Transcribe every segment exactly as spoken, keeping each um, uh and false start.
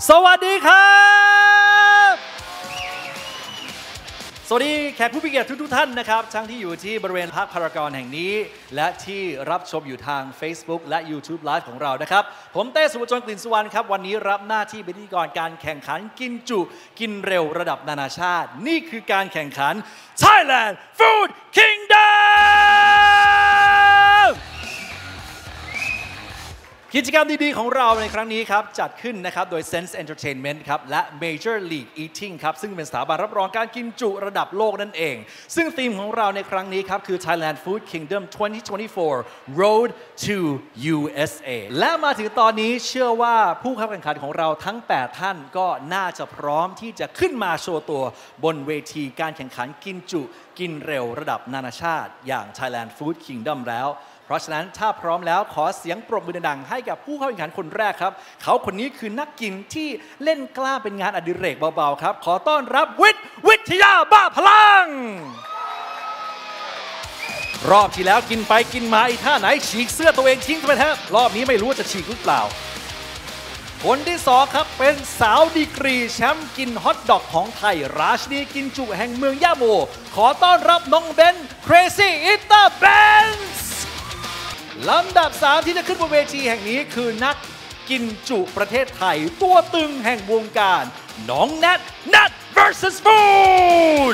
สวัสดีครับสวัสดีแขกผู้มีเกียรติทุกๆท่านนะครับทั้งที่อยู่ที่บริเวณพาร์คพารากอนแห่งนี้และที่รับชมอยู่ทาง Facebook และ YouTube Live ของเรานะครับผมเต้สุวจนกลิ่นสุวรรณครับวันนี้รับหน้าที่เป็นพิธีกรการแข่งขันกินจุกินเร็วระดับนานาชาตินี่คือการแข่งขัน Thailand Food Kingdomกิจกรรมดีๆของเราในครั้งนี้ครับจัดขึ้นนะครับโดย Sense Entertainment ครับและ Major League Eating ครับซึ่งเป็นสถาบันรับรองการกินจุระดับโลกนั่นเองซึ่งธีมของเราในครั้งนี้ครับคือ Thailand Food Kingdom ทเวนตี้ทเวนตี้โฟร์ Road to ยู เอส เอ และมาถึงตอนนี้เชื่อว่าผู้เข้าแข่งขันของเราทั้งแปดท่านก็น่าจะพร้อมที่จะขึ้นมาโชว์ตัวบนเวทีการแข่งขันกินจุกินเร็วระดับนานาชาติอย่าง Thailand Food Kingdom แล้วเพราะฉะนั้นถ้าพร้อมแล้วขอเสียงปรบมือดังๆให้กับผู้เข้าแข่งขันคนแรกครับเขาคนนี้คือนักกินที่เล่นกล้าเป็นงานอดิเรกเบาๆครับขอต้อนรับวิทย์วิทยาบ้าพลังรอบที่แล้วกินไปกินมาอีท่าไหนฉีกเสื้อตัวเองทิ้งไปแทบรอบนี้ไม่รู้จะฉีกหรือเปล่าคนที่สองครับเป็นสาวดีกรีแชมป์กินฮอทดอกของไทยราชินีกินจุแห่งเมืองย่าโมขอต้อนรับน้องเบน Crazy Eater Benzลำดับสามที่จะขึ้นบนเวทีแห่งนี้คือนักกินจุประเทศไทยตัวตึงแห่งวงการน้องแนท Nat เวอร์ซัส Food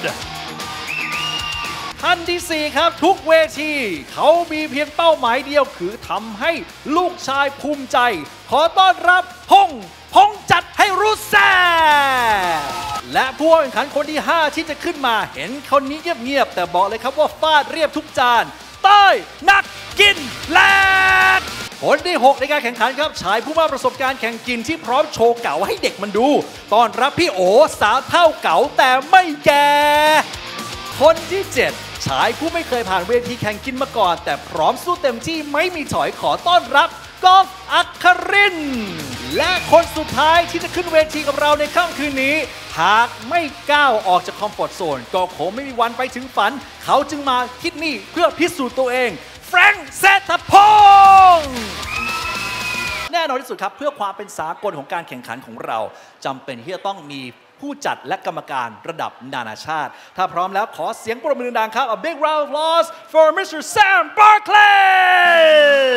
ท่านที่สี่ครับทุกเวทีเขามีเพียงเป้าหมายเดียวคือทำให้ลูกชายภูมิใจขอต้อนรับพงพงจัดให้รู้แซ่และผู้แข่งขันคนที่ห้าที่จะขึ้นมาเห็นคนนี้เงียบๆแต่บอกเลยครับว่าฟาดเรียบทุกจานเต้ยนักกินแลกคนที่หกในการแข่งขันครับชายผู้มากประสบการณ์แข่งกินที่พร้อมโชว์เก๋าให้เด็กมันดูต้อนรับพี่โอสาวเท่าเก๋าแต่ไม่แก่คนที่เจ็ดชายผู้ไม่เคยผ่านเวทีแข่งกินมาก่อนแต่พร้อมสู้เต็มที่ไม่มีถอยขอต้อนรับกอล์ฟอัครินทร์และคนสุดท้ายที่จะขึ้นเวทีกับเราในค่ำคืนนี้หากไม่ก้าวออกจากคอมฟอร์ตโซนก็คงไม่มีวันไปถึงฝันเขาจึงมาที่นี่เพื่อพิสูจน์ตัวเองแฟรงค์ เศรษฐพงษ์แน่นอนที่สุดครับเพื่อความเป็นสากลของการแข่งขันของเราจำเป็นที่จะต้องมีผู้จัดและกรรมการระดับนานาชาติถ้าพร้อมแล้วขอเสียงปรบมือดังครับ A big round of applause for มิสเตอร์ Sam Barkley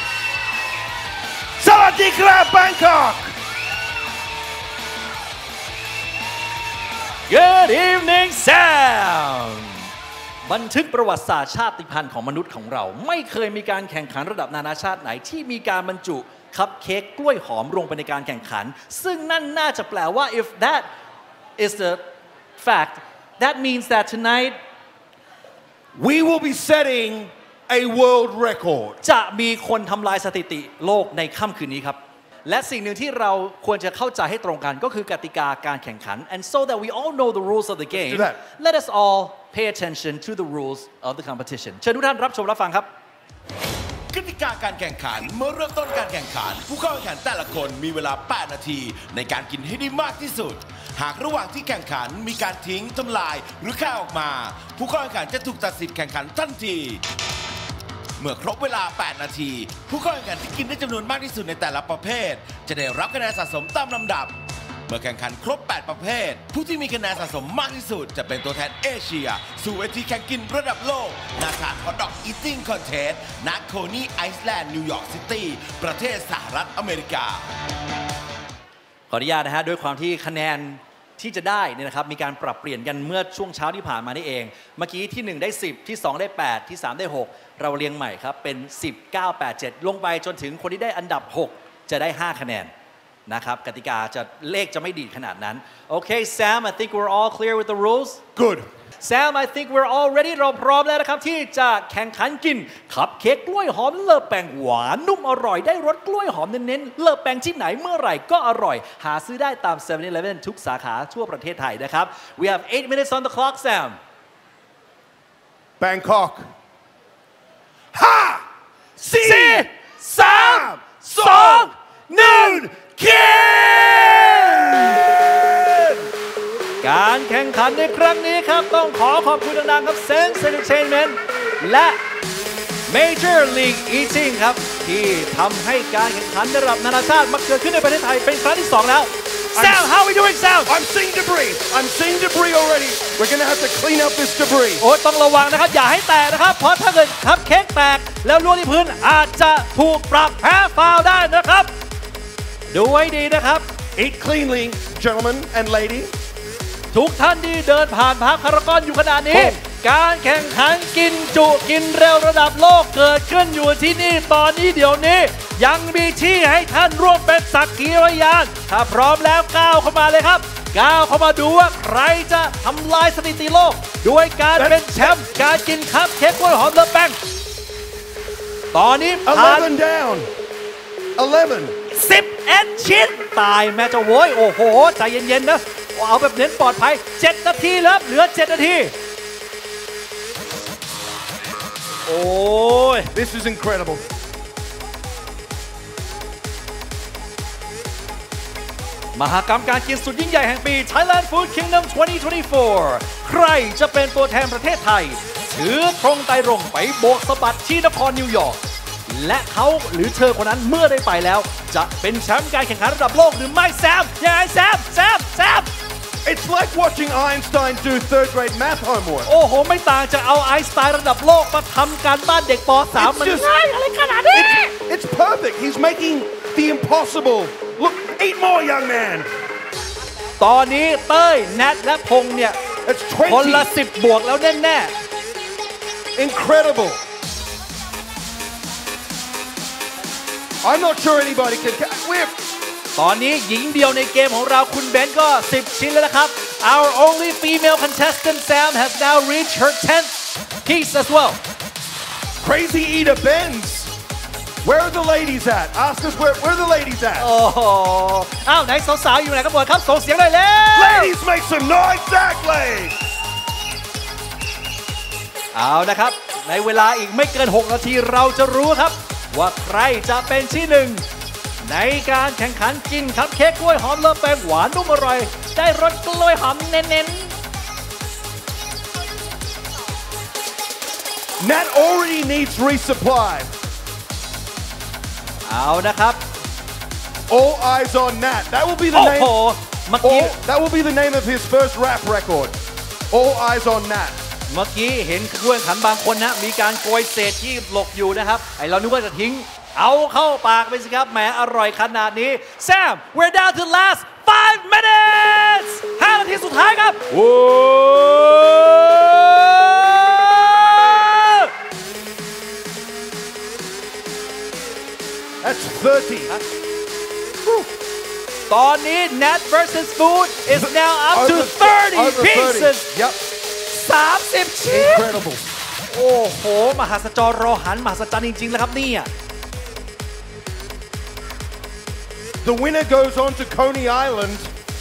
สวัสดีครับ Bangkok Good evening Sam บันทึกประวัติศาสตร์ชาติพันธุ์ของมนุษย์ของเราไม่เคยมีการแข่งขันระดับนานาชาติไหนที่มีการบรรจุคัพเค้กกล้วยหอมลงไปในการแข่งขันซึ่งนั่นน่าจะแปลว่า if that is the fact that means that tonight we will be setting a world record จะมีคนทำลายสถิติโลกในค่ำคืนนี้ครับและสิ่งหนึ่งที่เราควรจะเข้าใจให้ตรงกันก็คือกติกาการแข่งขัน and so that we all know the rules of the game let us all pay attention to the rules of the competition เชิญทุกท่านรับชมรับฟังครับกติกาการแข่งขันเมื่อเริ่มต้นการแข่งขันผู้เข้าแข่งขันแต่ละคนมีเวลาแปดนาทีในการกินให้ได้มากที่สุดหากระหว่างที่แข่งขันมีการทิ้งทำลายหรือฆ่าออกมาผู้เข้าแข่งขันจะถูกตัดสิทธิ์แข่งขันทันทีเมื่อครบเวลาแปดนาทีผู้เข้าแข่งขันที่กินได้จำนวนมากที่สุดในแต่ละประเภทจะได้รับคะแนนสะสมตามลำดับเมื่อแข่งขันครบแปดประเภทผู้ที่มีคะแนนสะสมมากที่สุดจะเป็นตัวแทนเอเชียสู่เวทีแข่งกินระดับโลกนาธานฮอทดอกอีทติ้งคอนเทสต์ณโคนีไอซ์แลนด์นิวยอร์กซิตี้ประเทศสหรัฐอเมริกาขออนุญาตนะฮะด้วยความที่คะแนนที่จะได้เนี่ยนะครับมีการปรับเปลี่ยนกันเมื่อช่วงเช้าที่ผ่านมานี่เองเมื่อกี้ที่หนึ่งได้สิบที่สองได้แปดที่สามได้หกเราเรียงใหม่ครับเป็นสิบ เก้า แปด เจ็ดลงไปจนถึงคนที่ได้อันดับหกจะได้ห้าคะแนนนะครับกติกาจะเลขจะไม่ดีขนาดนั้นโอเค Sam I think we're all clear with the rules Good Sam I think we're all ready เราพร้อมแล้วนะครับที่จะแข่งขันกินคัพเค้กกล้วยหอมเลอแป้งหวานนุ่มอร่อยได้รสกล้วยหอมเน้นๆเลอแป้งที่ไหนเมื่อไหร่ก็อร่อยหาซื้อได้ตามเซเว่น Eleven ทุกสาขาทั่วประเทศไทยนะครับ We have eight minutes on the clock Sam Bangkok ห้าสี่สามสองหนึ่งกินการแข่งขันในครั้งนี้ครับต้องขอขอบคุณดังๆครับ Sense Entertainment และ Major League Eating ครับที่ทำให้การแข่งขันระดับนานาชาติมาเกิดขึ้นในประเทศไทยเป็นครั้งที่สองแล้ว Sam how are we doing Sam I'm seeing debris I'm seeing debris already we're gonna have to clean up this debris โอ้ต้องระวังนะครับอย่าให้แตกนะครับเพราะถ้าเกิดคัพเค้กแตกแล้วล่วงที่พื้นอาจจะถูกปรับแพ้ฟาวล์ได้นะครับดูไว้ดีนะครับ eat cleanly gentlemen and lady ทุกท่านที่เดินผ่านพักพารากอนอยู่ขณะนี้การแข่งขันกินจุกินเร็วระดับโลกเกิดขึ้นอยู่ที่นี่ตอนนี้เดี๋ยวนี้ยังมีที่ให้ท่านร่วมเป็นสักขีพยานถ้าพร้อมแล้วก้าวเข้ามาเลยครับก้าวเข้ามาดูว่าใครจะทำลายสถิติโลกด้วยการเป็นแชมป์การกินคัพเค้กกล้วยหอมเลอแป้งตอนนี้ผ่าน eleven down eleven สิบเอ็ดชิ้นตายแม่เจ้าโว้ยโอ้โหใจเย็นๆนะเอาแบบเน้นปลอดภัยเจ็ดนาทีแล้วเหลือเจ็ดนาทีโอ้ย this is incredible มหกรรมการกินสุดยิ่งใหญ่แห่งปี Thailand Food Kingdom สองพันยี่สิบสี่ใครจะเป็นตัวแทนประเทศไทยถือธงไตรรงค์ไปโบกสะบัดที่นครนิวยอร์กและเขาหรือเธอคนนั้นเมื่อได้ไปแล้วจะเป็นแชมป์การแข่งขันระดับโลกหรือไม่แซมยังไงแซมแซมแซม It's like watching Einstein do third grade math homework โอ้โหไม่ต่างจากเอาไอน์สไตน์ระดับโลกมาทำการบ้านเด็กป สาม มันง่ายอะไรขนาดนี้ It's perfect he's making the impossible look eat more young man ตอนนี้เต้ยแนทและพงษ์เนี่ย It's คนละ twenty สิบบวกแล้วแน่ๆ incredible I'm not sure anybody can we're ตอนนี้หญิงเดียวในเกมของเราคุณเบนก็สิบชิ้นแล้วนะครับ Our only female contestant Sam has now reached her tenth piece as well Crazy Eater Benz Where are the ladies at Ask us where where are the ladies at โอ้โหอ้าวไหนสาวๆอยู่ไหนกันหมดครับส่งเสียงหน่อยแล้ว Ladies make some noise exactly เอานะครับในเวลาอีกไม่เกินหกนาทีเราจะรู้ครับว่าใครจะเป็นที่หนึ่งในการแข่งขันกินคัพเค้กกล้วยหอมเลอแป้งหวานนุ่มอร่อยได้รสกล้วยหอมเน้นๆ Nat already needs resupply เอานะครับ All eyes on Nat That will be the โอ้ name โหเมื่อกี้ All, That will be the name of his first rap record All eyes on Nat เมื่อกี้เห็นผู้แข่งขันบางคนนะมีการโกยเศษที่หลบอยู่นะครับไอเรานึกว่าจะทิ้งเอาเข้าปากไปสิครับแหมอร่อยขนาดนี้ Sam we're down to last five minutes ห้านาทีสุดท้ายครับโอ้ That's thirty ตอนนี้ Nat versus Food is now up to thirty pieces Yep สามสิบชิ้น Incredible โอ้โหมหัศจรรย์รอหันมหัศจรรย์จริงๆแล้วครับนี่ The winner goes on to Coney Island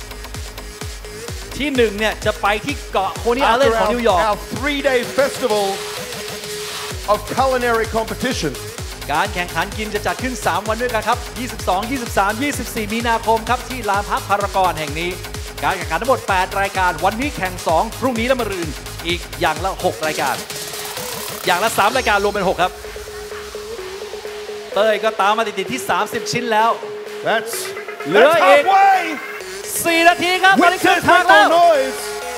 ที่หนึ่งเนี่ยจะไปที่เกาะโคนีไอแลนด์ของนิวยอร์ก Our three-day festival of culinary competition การแข่งขันกินจะจัดขึ้นสามวันด้วยกันครับยี่สิบสอง ยี่สิบสาม ยี่สิบสี่มีนาคมครับที่ลานพักพารากอนแห่งนี้การแข่งขันทั้งหมดแปดรายการวันนี้แข่งสองพรุ่งนี้และมะรืนอีกอย่างละหกรายการอย่างละสามรายการรวมเป็นหกครับเต้ยก็ตามมาติดๆที่สามสิบชิ้นแล้ว That's เหลือ that's อีก halfway สี่นาทีครับตอน Wit นี้ครึ่ง says ทาง make แล้ว more noise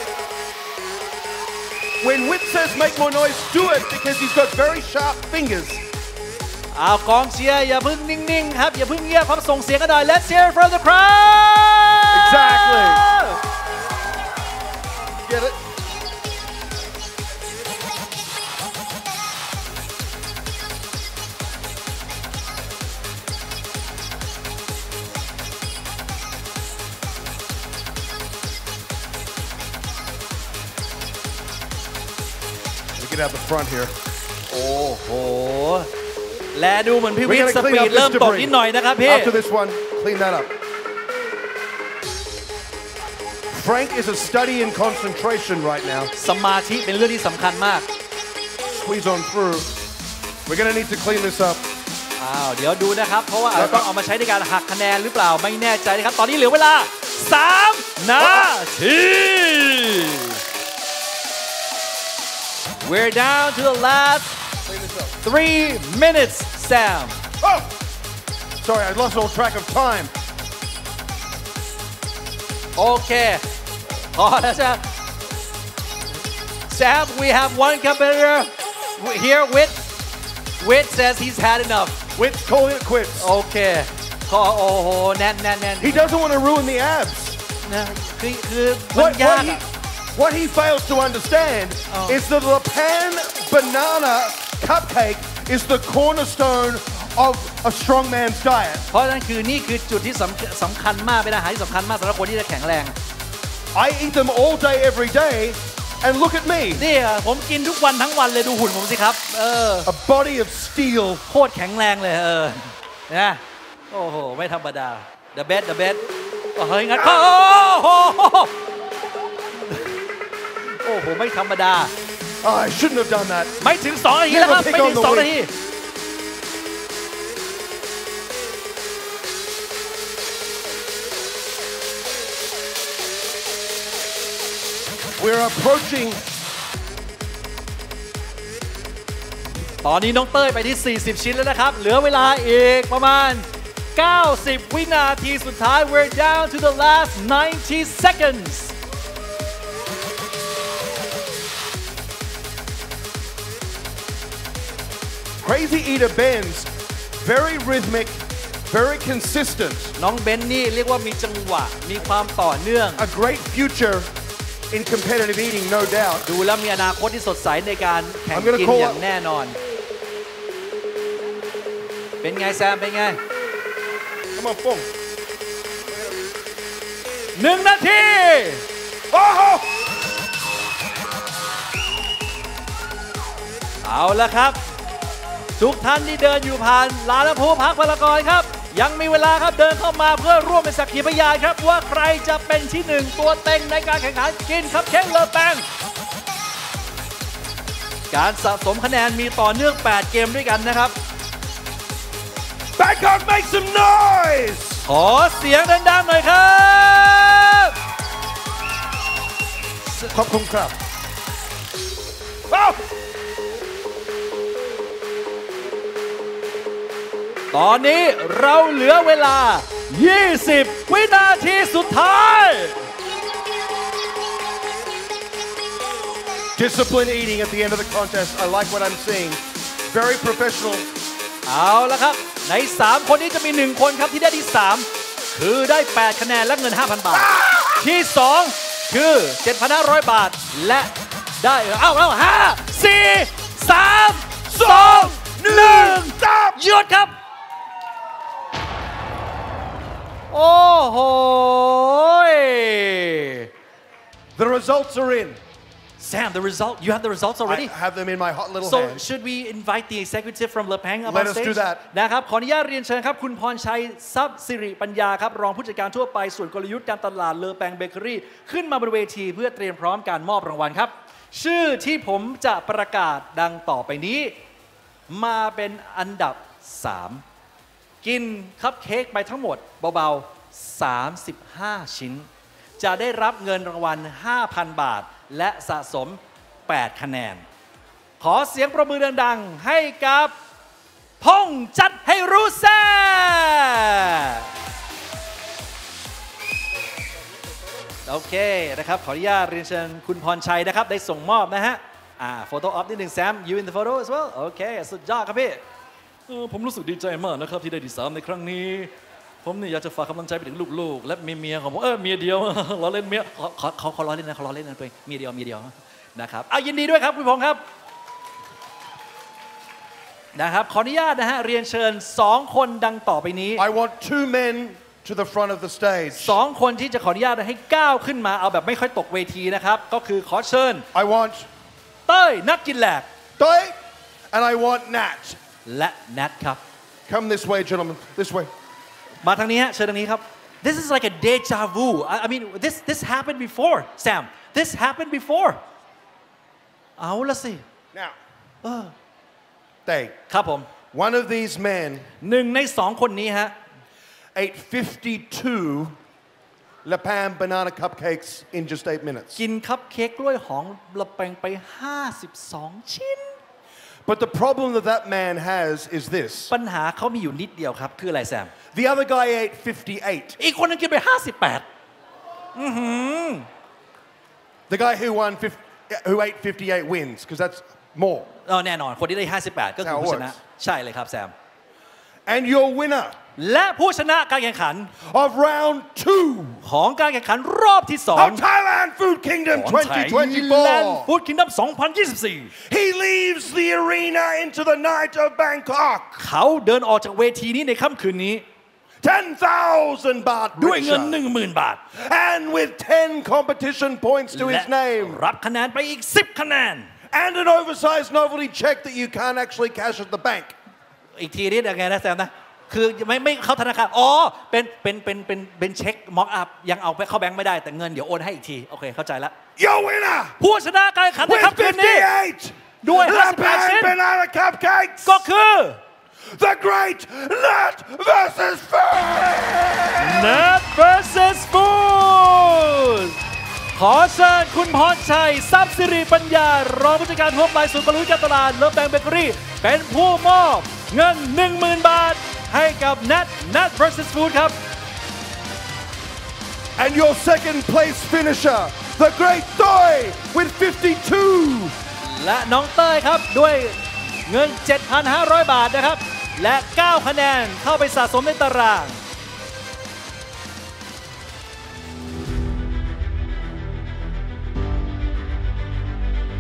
When Wit says make more noise do it because he's got very sharp fingers เอากองเชียร์อย่าเพิ่งนิ่งๆครับอย่าเพิ่งเงียบครับส่งเสียงกันหน่อย Let's hear from the crowd Exactly Get it Get out the front here โอ้โหและดูเหมือนพี่วิทย์สปีดเริ่มตกนิดหน่อยนะครับพี่ After this one clean that up Frank is a study in concentration right now สมาธิเป็นเรื่องที่สำคัญมาก Squeeze on through We're gonna need to clean this up อ้าวเดี๋ยวดูนะครับเพราะว่าอาจจะต้องเอามาใช้ในการหักคะแนนหรือเปล่าไม่แน่ใจนะครับตอนนี้เหลือเวลาสามนาที We're down to the last three minutes Sam Oh! Sorry I lost all track of time โอเคพอแล้วจ้ะ Sam we have one competitor here with with says he's had enough With calling it quits. โอเคขอโอ้โหแน่นแน่นแน่น He doesn't want to ruin the abs. นะคือคือมัน What, ยาก what, he, อะ what he fails to understand Oh. is that the pan banana cupcake is the cornerstone of a strong man's diet. เพราะฉะนั้นคือนี่คือจุดที่สำสำคัญมากเป็นอาหารที่สำคัญมากสำหรับคนที่จะแข็งแรง I eat them all day, every day, and look at me. นี่อะผมกินทุกวันทั้งวันเลยดูหุ่นผมสิครับเออ A body of steel. โคตรแข็งแรงเลยเออนะโอ้โหไม่ธรรมดา the best the best โอ้เฮ้ยงั้นโอ้โหโอ้โหไม่ธรรมดา Oh, I shouldn't have done that. ไม่ถึงสองนาทีแล้วครับ Never pick ไม่ถึง on the สอง weak. นาที We're approaching ตอนนี้น้องเต้ยไปที่ สี่สิบ ชิ้นแล้วนะครับเหลือเวลาอีกประมาณ เก้าสิบ วินาทีสุดท้าย we're down to the last ninety seconds Crazy Eater bends, very rhythmic, very consistent. น้องเบนนี่เรียกว่ามีจังหวะมีความต่อเนื่อง A great future in competitive eating, no doubt. ดูแล้วมีอนาคตที่สดใสในการแข่ง I'm gonna กิน call อย่างแน่นอน เป็นไงแซมเป็นไง Come on, boom. หนึ่งนาที Oh! เอาละครับ ทุกท่านที่เดินอยู่ผ่านลานน้ำพุพักพลากรครับ ยังมีเวลาครับเดินเข้ามาเพื่อร่วมเป็นสักขีพยานครับว่าใครจะเป็นที่หนึ่งตัวเต็งในการแข่งขันกินคัพเค้กเลอแปงการสะสมคะแนนมีต่อเนื่องแปดเกมด้วยกันนะครับ Bangkok, make some noise! ขอเสียงดังๆหน่อยครับ Clap, clap, clap. Oh! ตอนนี้เราเหลือเวลา ยี่สิบ วินาทีสุดท้าย Disciplined eating at the end of the contest. I like what I'm seeing. Very professional. เอาละครับ ใน สาม คนนี้จะมี หนึ่ง คนครับที่ได้ที่ สาม คือได้ แปด คะแนนและเงิน ห้าพัน บาท ที่ สอง คือ เจ็ดพันห้าร้อย บาท และได้เอาเอาห้า สี่ สาม สอง หนึ่ง หยุดครับ โอ้โห The results are in. Sam the result you have the results I already have them in my hot little so hand. should we invite the executive from Le Peng up Let on us stage do that. นะครับขออนุญาตเรียนเชิญครับคุณพรชัยทรัพย์สิริปัญญาครับรองผู้จัดการทั่วไปส่วนกลยุทธ์การตลาดเลอแปงเบเกอรี่ขึ้นมาบนเวทีเพื่อเตรียมพร้อมการมอบรางวัลครับชื่อที่ผมจะประกาศดังต่อไปนี้มาเป็นอันดับ สาม กินคัพเค้กไปทั้งหมดเบาๆ สามสิบห้า ชิ้น จะได้รับเงินรางวัล ห้าพัน บาท และสะสม แปด คะแนน ขอเสียงประมือดังๆ ให้กับพงษ์จัดให้รู้แซ่โอเคนะครับขออนุญาตเรียนเชิญคุณพรชัยนะครับได้ส่งมอบนะฮะอ่าโฟโต้ออฟนิดหนึ่งแซม you in the photo as well โอเคสุดยอดครับพี่เออผมรู้สึกดีใจมากนะครับที่ได้ที่สามในครั้งนี้ผมนี่อยากจะฝากกำลังใจไปถึงลูกๆและเมียของผมเออเมียเดียว เราเล่นเมียเขาเขาเขาล้อเล่นนะเขาล้อเล่นนะตัวเองเมียเดียวเมียเดียวนะครับเอายินดีด้วยครับคุณพงษ์ครับนะครับขออนุญาตนะฮะเรียนเชิญสองคนดังต่อไปนี้ I want two men to the front of the stage. สองคนที่จะขออนุญาตให้ก้าวขึ้นมาเอาแบบไม่ค่อยตกเวทีนะครับก็คือขอเชิญ I want เต้ยนักกินแหลก Doi and I want Nat. และแนทครับ Come this way, gentlemen. This way. มาทางนี้ฮะเชิญทางนี้ครับ This is like a deja vu I, I mean this this happened before Sam this happened before เอาละสิ Now, เออ they. ครับผม One of these men หนึ่งในสองคนนี้ฮะ ate fifty-two Le Pan banana cupcakes in just eight minutes. กินคัพเค้กกล้วยหอมละแปงไปห้าสิบสองชิ้น But the problem that that man has is this. ปัญหาเขามีอยู่นิดเดียวครับคืออะไรแซม The other guy ate fifty-eight. อีกคนนึงกินไปห้าสิบแปด The guy who won fifty, who ate fifty-eight wins because that's more. เออแน่นอนคนที่ได้ห้าสิบแปดก็คือผู้ชนะใช่เลยครับแซม And your winner และผู้ชนะการแข่งขัน of round two ของการแข่งขันรอบที่สอง of Thailand Food Kingdom ของ twenty twenty-four Food Kingdom สองพันยี่สิบสี่ He leaves the arena into the night of Bangkok เขาเดินออกจากเวทีนี้ในค่ำคืนนี้ ten thousand baht ด้วยเงิน richer. หนึ่งหมื่น บาท And with ten competition points to และ his name รับคะแนนไปอีกสิบคะแนน and an oversized novelty check that you can't actually cash at the bank อีกทีนี้ยังไงนะแซมนะคือไม่ไม่เข้าธนาคารอ๋อเป็นเป็นเป็นเป็นเป็นเช็คม็อกอัพยังเอาไปเข้าแบงค์ไม่ได้แต่เงินเดี๋ยวโอนให้อีกทีโอเคเข้าใจแล้ว Your winner ผู้ชนะการแข่งขันใน with ค่ำคืนนี้ fifty-eight ด้วยห้าสิบแปดชิ้น Lapan banana cupcakes ก็คือ The Great Nat versus Food Nat versus Food ขอเชิญคุณพรชัยทรัพย์สิริปัญญารองผู้จัดการทั่วไปศูนย์บริการตลาดเลิฟแบงค์เบเกอรี่เป็นผู้มอบเงิน หนึ่งหมื่น บาทให้กับ Nat Nat versus Food ครับ And your second place finisher The Great Doi with fifty-two และน้องเต้ยครับด้วยเงิน เจ็ดพันห้าร้อย บาทนะครับและ เก้า คะแนนเข้าไปสะสมในตาราง